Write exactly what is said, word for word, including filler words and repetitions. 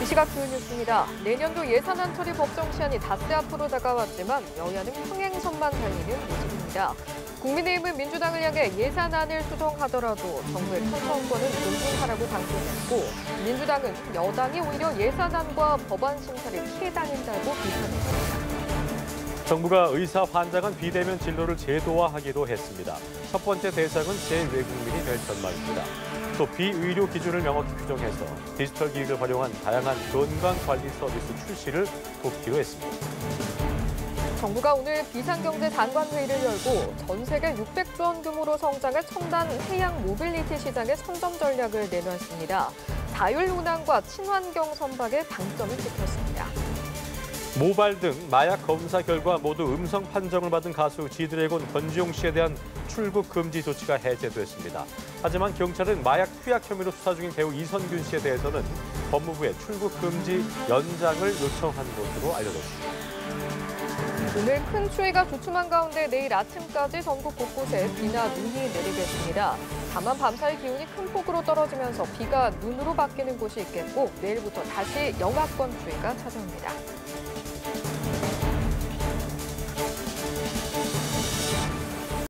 이 시각 주요 뉴스입니다. 내년도 예산안 처리 법정 시한이 닷새 앞으로 다가왔지만 여야는 평행선만 달리는 모습입니다. 국민의힘은 민주당을 향해 예산안을 수정하더라도 정부의 편성권은 존중하라고 강조했고, 민주당은 여당이 오히려 예산안과 법안 심사를 피해다닌다고 비판했습니다. 정부가 의사 환자간 비대면 진료를 제도화하기로 했습니다. 첫 번째 대상은 재외국민이 될 전망입니다. 또 비의료 기준을 명확히 규정해서 디지털 기기를 활용한 다양한 건강관리 서비스 출시를 돕기로 했습니다. 정부가 오늘 비상경제 장관회의를 열고 전 세계 육백조 원 규모로 성장할 첨단 해양 모빌리티 시장의 선점 전략을 내놨습니다. 자율운항과 친환경 선박의 방점을 짚었습니다. 모발 등 마약 검사 결과 모두 음성 판정을 받은 가수 지드래곤 권지용 씨에 대한 출국 금지 조치가 해제됐습니다. 하지만 경찰은 마약 투약 혐의로 수사 중인 배우 이선균 씨에 대해서는 법무부에 출국 금지 연장을 요청한 것으로 알려졌습니다. 오늘 큰 추위가 주춤한 가운데 내일 아침까지 전국 곳곳에 비나 눈이 내리겠습니다. 다만 밤사이 기온이 큰 폭으로 떨어지면서 비가 눈으로 바뀌는 곳이 있겠고, 내일부터 다시 영하권 추위가 찾아옵니다.